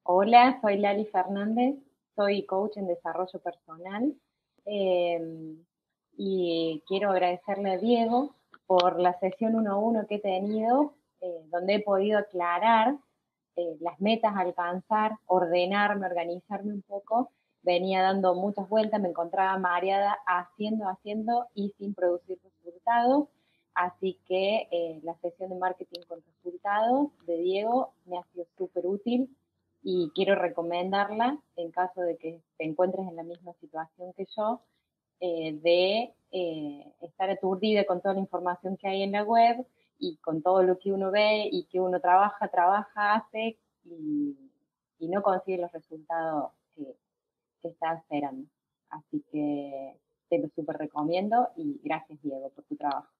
Hola, soy Lali Fernández, soy coach en desarrollo personal eh, y quiero agradecerle a Diego por la sesión 1-1 que he tenido, donde he podido aclarar las metas a alcanzar, ordenarme, organizarme un poco. Venía dando muchas vueltas, me encontraba mareada haciendo y sin producir resultados. Así que la sesión de marketing con resultados de Diego me ha sido súper útil y quiero recomendarla en caso de que te encuentres en la misma situación que yo, de estar aturdida con toda la información que hay en la web y con todo lo que uno ve y que uno trabaja, hace y no consigue los resultados que está esperando. Así que te lo súper recomiendo y gracias, Diego, por tu trabajo.